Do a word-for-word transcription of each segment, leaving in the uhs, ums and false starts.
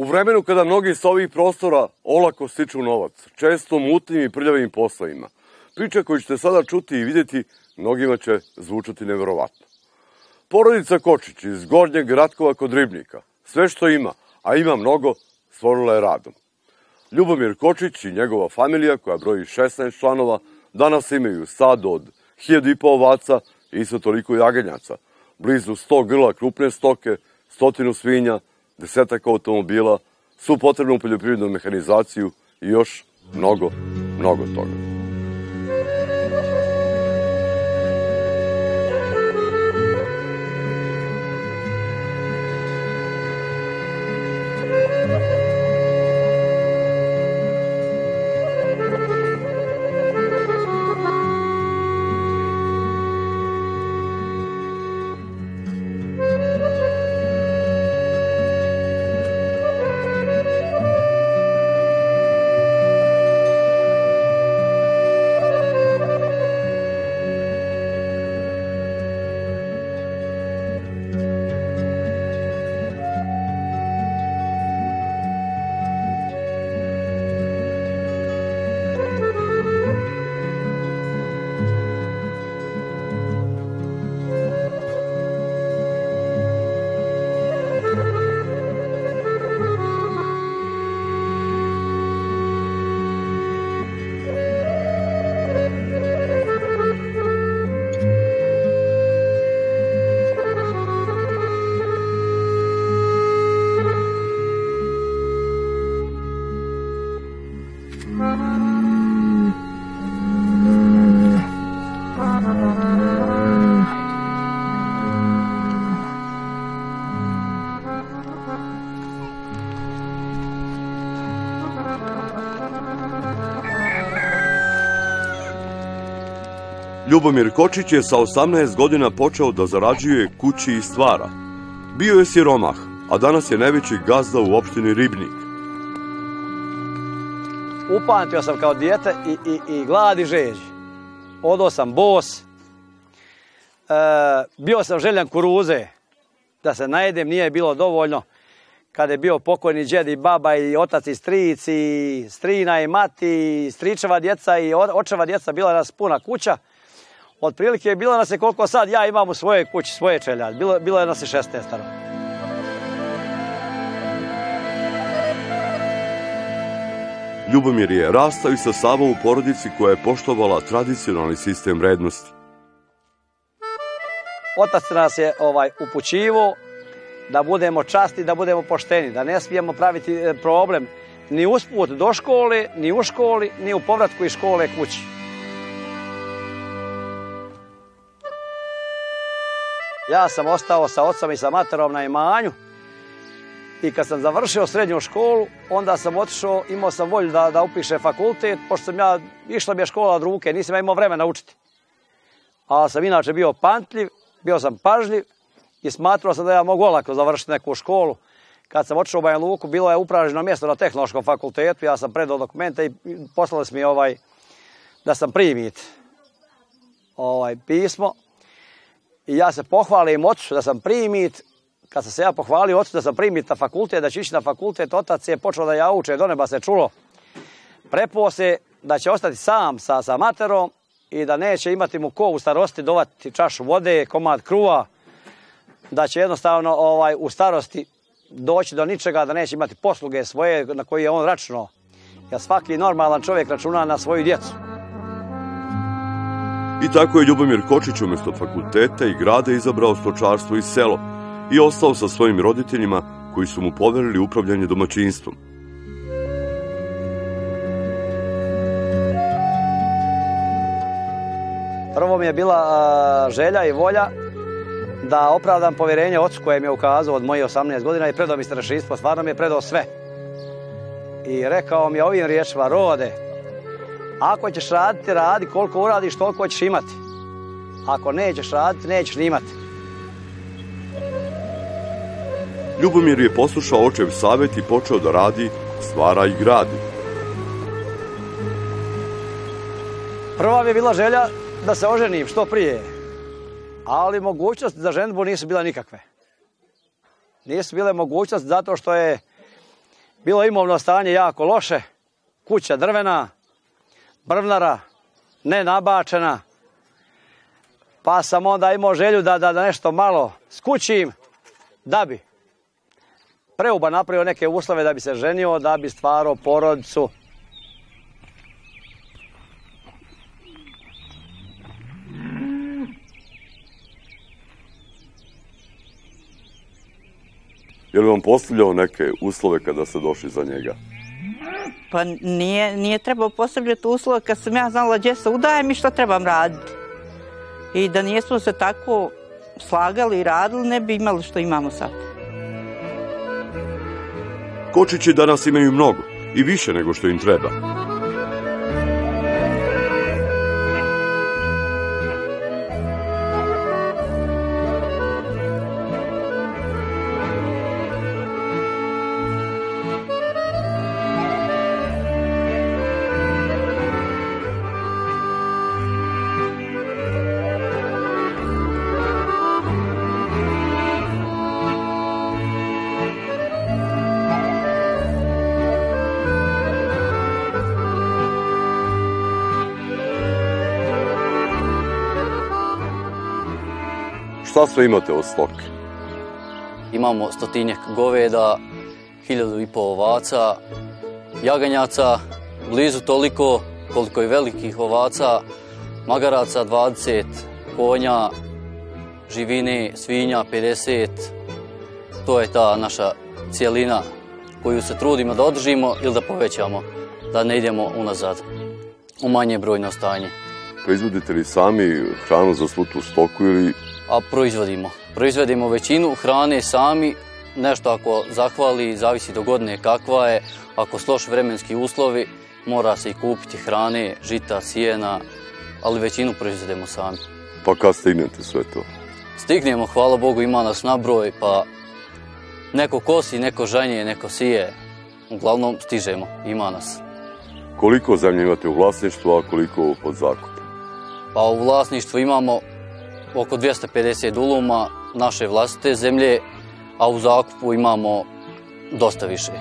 U vremenu kada mnogi sa ovih prostora olako stiču novac, često mutnim i prljavim poslovima, priča koju ćete sada čuti i vidjeti mnogima će zvučati neverovatno. Porodica Kočić iz Gornjeg Ratkova kod Ribnika sve što ima, a ima mnogo, stvorila je radom. Ljubomir Kočić i njegova familija, koja broji šesnaest članova, danas imaju sad od hiljadu i po ovaca i isto toliko jagenjaca, blizu sto grla krupne stoke, stotinu svinja, desetak automobila, svu potrebnu poljoprivrednu mehanizaciju i još mnogo, mnogo toga. Ljubomir Kočić je sa osamnaest godina počeo da zarađuje kući i stvara. Bio je siromah, a danas je najveći gazda u opštini Ribnik. Upamtio sam kao dijete i, i, i glad i žeđ. Odao sam bos. E, bio sam željan kuruze. Da se najedem nije bilo dovoljno. Kada je bio pokojni džed i baba i otac i stric i strina i mati i stričeva djeca i očeva djeca, bila nas puna kuća. Otprilike je bilo nas je koliko sad ja imam u svojoj kući, svoje čeljad. Bilo, bilo je nas i šesnaestero. Ljubomir je rastao i sa Savom u porodici koja je poštovala tradicionalni sistem vrednosti. Otac nas je ovaj, upućivo da budemo časti, da budemo pošteni, da ne smijemo praviti problem ni usput do škole, ni u školi, ni u povratku iz škole kući. Ja sam ostao sa ocom i sa materom na imanju i kad sam završio srednju školu, onda sam otišao, imao sam volju da, da upišem fakultet, pošto sam ja, išla mi je škola od ruke, nisam ja imao vremena učiti. Ali sam inače bio pamtljiv, bio sam pažljiv i smatrao sam da ja mogu olako završiti neku školu. Kad sam otišao u Banja Luku, bilo je upražnjeno mjesto na Tehnološkom fakultetu, ja sam predao dokumente i poslali su mi ovaj, da sam primit ovaj, pismo. I ja se pohvalim ocu da sam primit. Kad sam se ja pohvalio ocu da sam primit na fakultet, da ću ići na fakultet, otac je počeo da ja uče, do neba se čulo. Prepo se da će ostati sam sa, sa materom i da neće imati mu ko u starosti dovati čašu vode, komad kruva, da će jednostavno ovaj, u starosti doći do ničega, da neće imati posluge svoje na koje je on računao. Jer svaki normalan čovjek računa na svoju djecu. I tako je Ljubomir Kočić umjesto fakulteta i grada izabrao stočarstvo i selo i ostao sa svojim roditeljima koji su mu poverili upravljanje domaćinstvom. Prvo mi je bila želja i volja da opravdam povjerenje ocu koje mi je ukazao od mojih osamnaest godina i predao mi starešinstvo, stvarno mi je predao sve. I rekao mi je ovim riječima: Rode, ako ćeš raditi, radi, koliko uradiš, toliko ćeš imati. Ako nećeš raditi, nećeš ni imati. Ljubomir je poslušao očev savjet i počeo da radi, stvara i gradi. Prva mi je bila želja da se oženim što prije, ali mogućnosti za ženidbu nisu bile nikakve. Nisu bile mogućnosti zato što je Bilo imovno stanje jako loše, kuća drvena, brvnara, ne nabačena, pa sam onda imao želju da, da, da nešto malo skućim, da bi preuba napravio neke uslove da bi se ženio, da bi stvarao porodicu. Je li vam postavljao neke uslove kada ste došli za njega? Pa nije, nije trebao postavljati uslove kad sam ja znala gdje se udajem i što trebam raditi. I da nijesmo se tako slagali i radili, ne bi imali što imamo sad. Kočići danas imaju mnogo i više nego što im treba. Šta sve imate od stoke? Imamo stotinjak goveda, hiljadu i pol ovaca, jaganjaca, blizu toliko koliko i velikih ovaca, magaraca dvadeset, konja, živine, svinja pedeset. To je ta naša cijelina koju se trudimo da održimo ili da povećamo, da ne idemo unazad u manje brojno stanje. Proizvodite li sami hranu za svu tu stoku ili... A proizvodimo. Proizvodimo većinu hrane sami, nešto ako zahvali, zavisi do godine kakva je. Ako su loši vremenski uslovi, mora se i kupiti hrane, žita, sijena, ali većinu proizvodimo sami. Pa kad stignete sve to? Stignemo, hvala Bogu, ima nas nabroj, pa neko kosi, neko žanje, neko sije. Uglavnom stižemo, ima nas. Koliko zemlje imate u vlasništvu, a koliko pod zakup? Pa u vlasništvu imamo oko dvjesto pedeset duluma naše vlastite zemlje, a u zakupu imamo dosta više.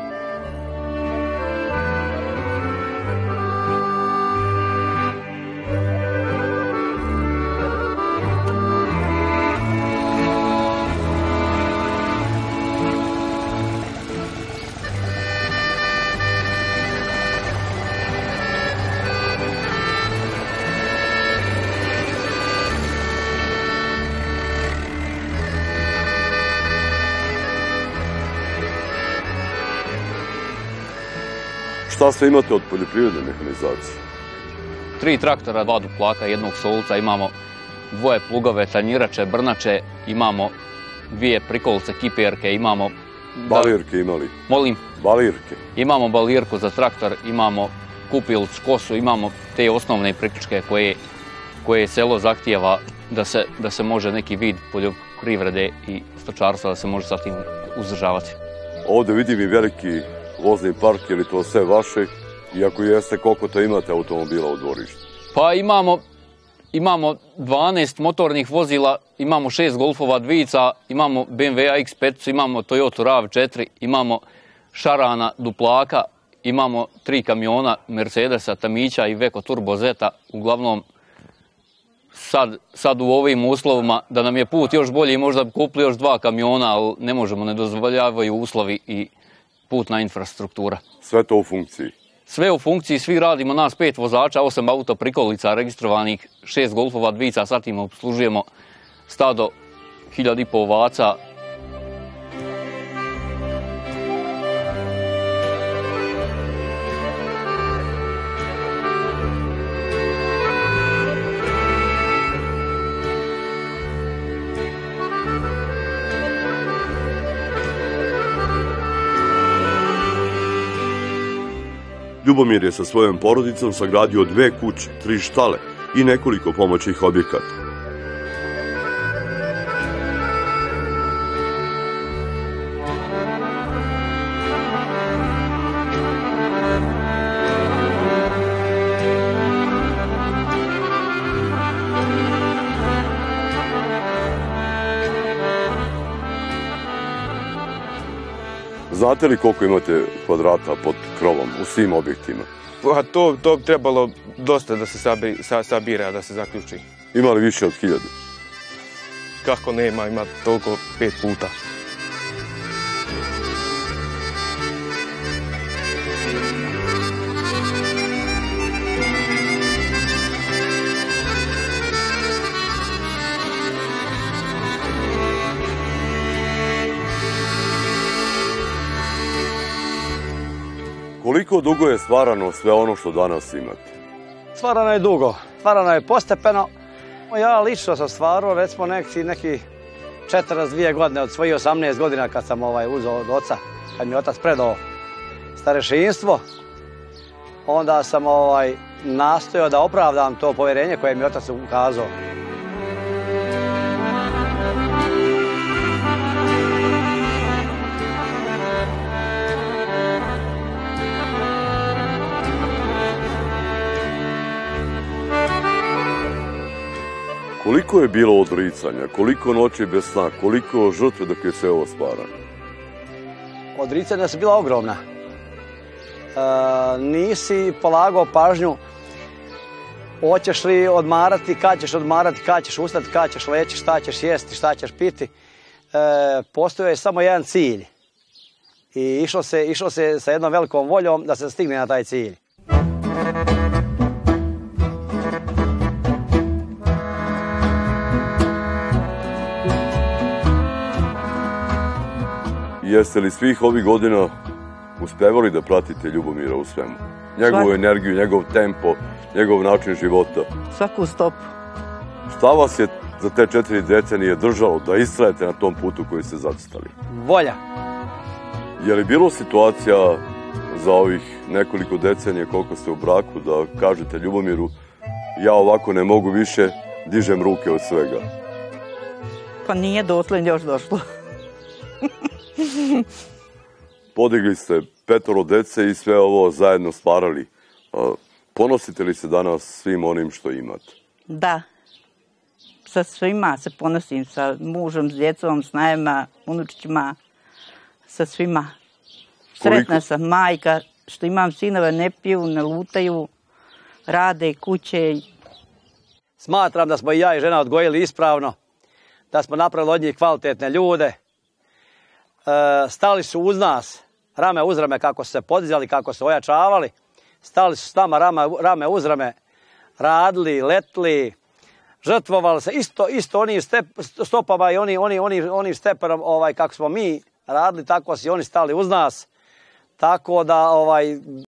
Šta sve imate od poljoprivredne mehanizacije? Tri traktora, dva duplaka, jednog solca, imamo dvoje plugove, tanjirače, brnače, imamo dvije prikolce, kiperke, imamo... Balirke imali? Molim? Balirke? Imamo balirku za traktor, imamo kupilc, kosu, imamo te osnovne priključke koje, koje selo zahtijeva da se, da se može neki vid poljoprivrede i stočarstva da se može sa tim uzdržavati. Ovdje vidim i veliki vozni park, je li to sve vaše? I ako jeste, koliko to imate automobila u dvorištu? Pa imamo, imamo dvanaest motornih vozila, imamo šest Golfova dvica, imamo B M W X pet, imamo Toyota RAV četiri, imamo Šarana duplaka, imamo tri kamiona Mercedesa, Tamića i Veko Turbo Zeta. Uglavnom, sad, sad u ovim uslovima, da nam je put još bolji, možda bi kupili još dva kamiona, ali ne možemo, ne dozvoljavaju uslovi i putna infrastruktura. Sve to u funkciji? Sve u funkciji, svi radimo, nas pet vozača, osam auto prikolica registrovanih, šest Golfova dvica, sad im obslužujemo stado hiljadu i pol ovaca. Ljubomir je sa svojom porodicom sagradio dve kuće, tri štale i nekoliko pomoćnih objekata. Znate li koliko imate kvadrata pod krovom u svim objektima? Pa to, to bi trebalo dosta da se sabi, sa, sabira, da se zaključi. Ima li više od hiljadu? Kako nema, ima toliko pet puta. Koliko dugo je stvarano sve ono što danas imate? Stvarano je dugo, stvarano je postepeno. Ja lično sam stvarao recimo neki, neki četrdeset dvije godine od svojih osamnaest godina kad sam ovaj, uzeo od oca, kad mi je otac predao starešinstvo. Onda sam ovaj, nastojao da opravdam to povjerenje koje mi je otac ukazao. Koliko je bilo odricanja, koliko noći bez sna, koliko žrtve dok je sve ovo stvarano? Odricanja su bila ogromna. E, nisi polagao pažnju, hoćeš li odmarati, kad ćeš odmarati, kad ćeš ustati, kad ćeš leći, šta ćeš jesti, šta ćeš piti. E, postojao je samo jedan cilj. I išlo se, išlo se sa jednom velikom voljom da se stigne na taj cilj. Jeste li svih ovih godina uspevali da pratite Ljubomira u svemu? Njegovu Svaki. energiju, njegov tempo, njegov način života. Svaku stopu. Šta vas je za te četiri decenije držalo da istrajete na tom putu koji ste zacrtali? Volja. Je li bilo situacija za ovih nekoliko decenija koliko ste u braku da kažete Ljubomiru ja ovako ne mogu više, dižem ruke od svega? Pa nije dotle još došlo. Podigli ste petoro dece i sve ovo zajedno stvarali. Ponosite li se danas svim onim što imate? Da. Sa svima se ponosim, sa mužem, s djecom, s najema, unučićima, sa svima. Sretna Koliko? sam majka, što imam sinove, ne piju, ne lutaju, rade kuće. Smatram da smo i ja i žena odgojili ispravno, da smo napravili od njih kvalitetne ljude. E, stali su uz nas, rame uz rame kako su se podizali, kako su ojačavali. Stali su s nama rame, rame uz rame, radili, letli, žrtvovali se isto, isto onim step, stopama i oni, oni, oni, onim stepenom ovaj, kako smo mi radili, tako su i oni stali uz nas. Tako da ovaj,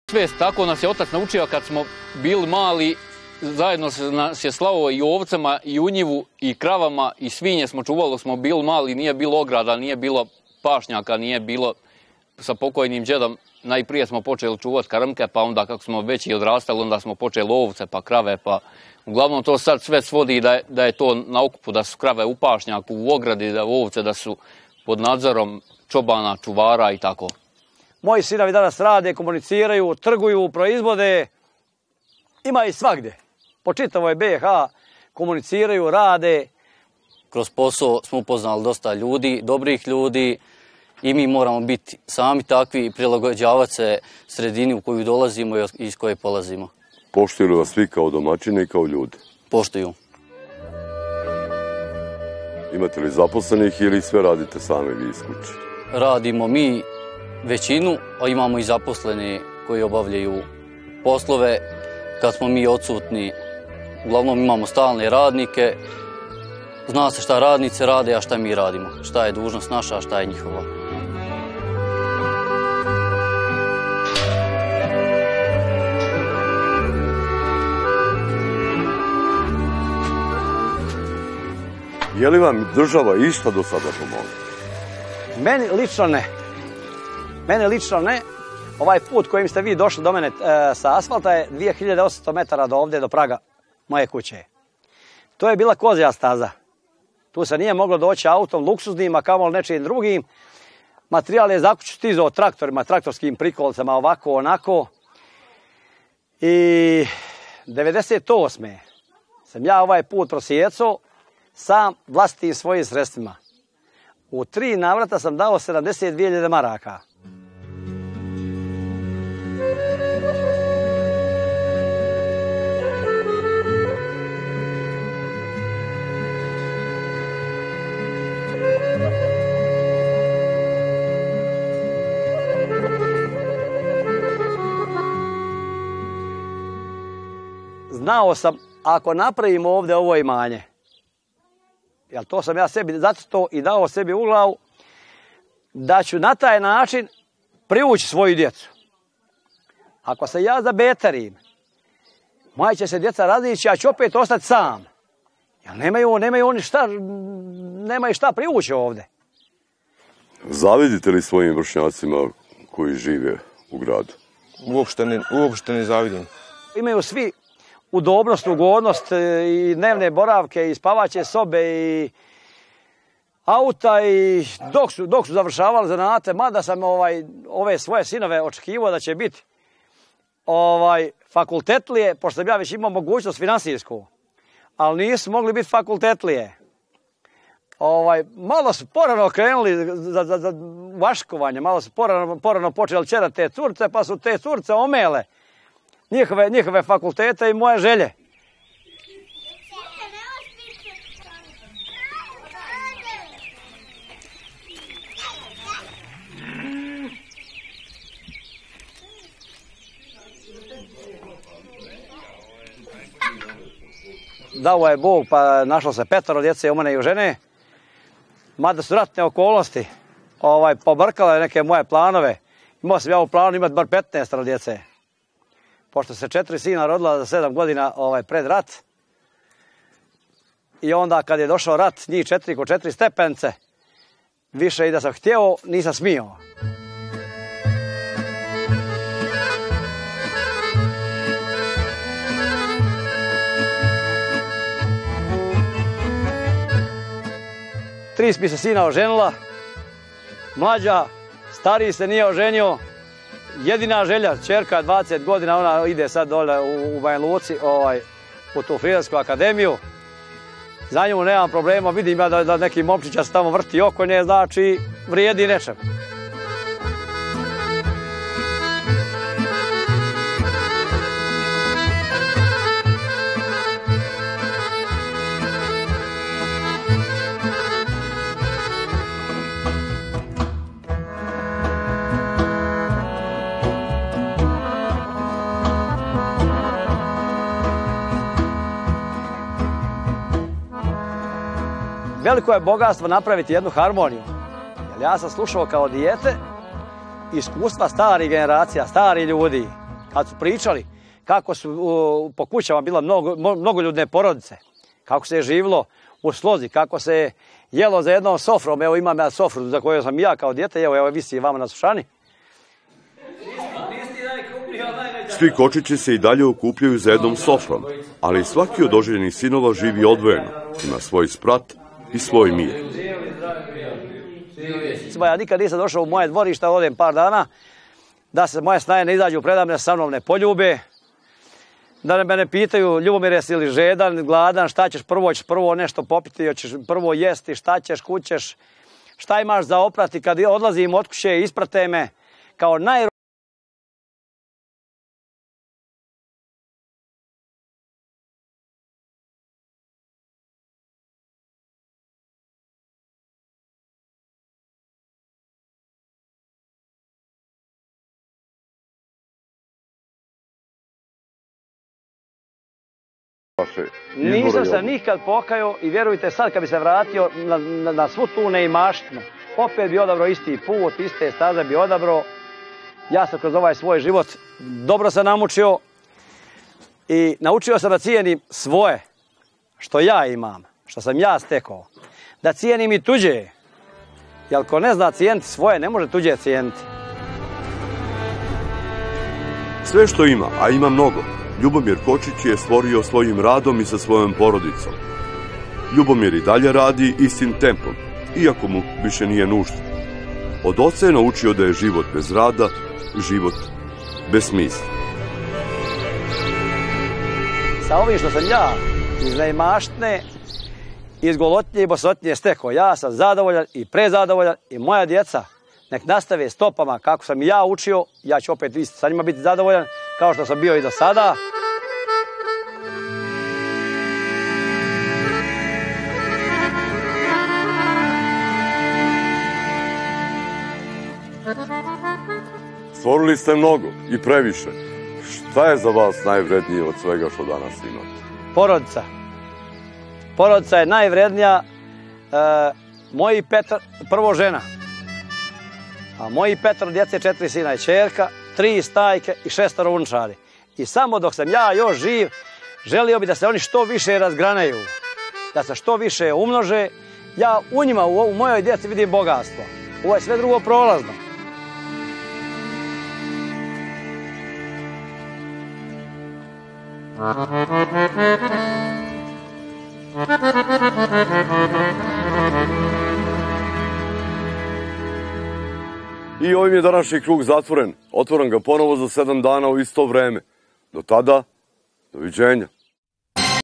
Sve tako nas je otac naučio kad smo bili mali, zajedno nas je slao i ovcama, i u njivu, i kravama, i svinje smo čuvali dok smo bili mali, nije bilo ograda, nije bilo pašnjaka, nije bilo sa pokojnim džedom. Najprije smo počeli čuvati krmke, pa onda kako smo veći odrastali, onda smo počeli ovce, pa krave, pa uglavnom to sad sve svodi da je, da je to na okupu, da su krave u pašnjaku, u ogradi, da ovce, da su pod nadzorom čobana, čuvara i tako. Moji sinovi danas rade, komuniciraju, trguju, proizvode, ima i svagde. Po čitavoj B H komuniciraju, rade. Kroz posao smo upoznali dosta ljudi, dobrih ljudi i mi moramo biti sami takvi i prilagođavati se sredini u koju dolazimo i iz koje polazimo. Poštuju li vas svi kao domaćine i kao ljudi? Poštuju. Imate li zaposlenih ili sve radite sami vi iz kuće? Radimo mi većinu, a imamo i zaposlene koji obavljaju poslove. Kad smo mi odsutni, uglavnom imamo stalne radnike. Zna se šta radnice rade, a šta mi radimo. Šta je dužnost naša, a šta je njihova. Je li vam država išta do sada pomogla? Meni lično ne. Meni lično ne. Ovaj put kojim ste vi došli do mene e, sa asfalta je dvije hiljade osamsto metara do ovdje, do praga moje kuće. To je bila kozja staza. Tu se nije moglo doći autom luksuznim, a kamoli nečim drugim. Materijal je za kuću stizao traktorima, traktorskim prikolcama, ovako, onako. I devedeset osme sam ja ovaj put prosjecao sam vlastitim svojim sredstvima. U tri navrata sam dao sedamdeset dvije hiljade maraka. Znao sam, ako napravimo ovdje ovo imanje, jer to sam ja sebi zacrtao i dao sebi u glavu, da ću na taj način privući svoju djecu. Ako se ja zabetarim, moja će se djeca razići, a ću opet ostati sam. Jer nemaju, nemaju oni šta, nemaju šta privući ovdje. Zavidite li svojim vršnjacima koji žive u gradu? Uopšte ne, uopšte ne zavidim. Imaju svi udobnost, ugodnost i dnevne boravke i spavaće sobe i auta i dok su, dok su završavali zanate, mada sam ovaj, ove svoje sinove očekivao da će biti ovaj, fakultetlije, pošto sam ja već imao mogućnost finansijsku, ali nisu mogli biti fakultetlije. Ovaj, malo su porano krenuli za, za, za vaškovanje, malo su porano, porano počeli čerati te curce, pa su te curce omele njihove, njihove fakultete i moje želje. Dao je Bog, pa našlo se petoro djece, u mene i u žene. Mada su ratne okolnosti ovaj, pobrkale neke moje planove. Imao sam ja u planu imati bar petnaest djece. Pošto se četiri sina rodila za sedam godina ovaj, pred rat. I onda kad je došao rat, njih četiri ko četiri stepence, više i da sam htio, nisam smio. Tri mi se sina oženila, mlađa, stariji se nije oženio. Jedina želja, čerka dvadeset godina, ona ide sad dole u, u Banja Luci, ovaj, u tu Fridarsku akademiju. Za nju nemam problema, vidim ja da, da neki momčića se tamo vrti oko nje, znači vrijedi nečem. Veliko je bogatstvo napraviti jednu harmoniju. Jer ja sam slušao kao dijete iskustva starih generacija, starih ljudi. kad su pričali kako su uh, po kućama bila mnogo, mnogoljudne porodice, kako se je živilo u slozi, kako se je jelo za jednom sofrom. Evo imam ja sofru za koju sam ja kao dijete, evo, evo visi vama na sušani. Svi Kočići se i dalje okupljaju za jednom sofrom, ali svaki od oženjenih sinova živi odvojeno, ima svoj sprat i svoj mir. Ja nikad nisam došao u moje dvorište, odem par dana, da se moje snaje ne izađu predamne, sa mnom ne poljube, da me ne pitaju, Ljubomir, jesi li žedan, gladan, šta ćeš prvo, ćeš prvo nešto popiti, hoćeš prvo jesti, šta ćeš, kućeš, šta imaš za oprati, kad odlazim od kuće, isprate me, kao naj... Nisam se nikad pokajao i vjerujte sad kad bi se vratio na, na, na svu tu neimaštinu, opet bi odabrao isti put, iste staze bi odabrao. Ja sam kroz ovaj svoj život dobro se namučio i naučio sam da cijenim svoje, što ja imam, što sam ja stekao. Da cijenim i tuđe, jer ko ne zna cijeniti svoje, ne može tuđe cijeniti. Sve što ima, a ima mnogo, Ljubomir Kočić je stvorio svojim radom i sa svojom porodicom. Ljubomir i dalje radi istim tempom, iako mu više nije nužno. Od oca je naučio da je život bez rada, život bez smisla. Sa ovim što sam ja iz neimaštine, iz golotnje i bosotnje stekao, ja sam zadovoljan i prezadovoljan i moja djeca nek nastave stopama kako sam ja učio, ja ću opet isto sa njima biti zadovoljan kao što sam bio i do sada. Stvorili ste mnogo i previše. Šta je za vas najvrednije od svega što danas imate? Porodica. Porodica je najvrednija. E, moji Petar, prvo žena. A moji Petar djece, četiri sina i čerka, tri stajke i šestoro unčari. I samo dok sam ja još živ, želio bi da se oni što više razgranaju, da se što više umnože. Ja u njima, u, u mojoj djeci vidim bogatstvo. Ovo je sve drugo prolazno. I ovim je današnji krug zatvoren. Otvoram ga ponovo za sedam dana u isto vreme. Do tada, doviđenja.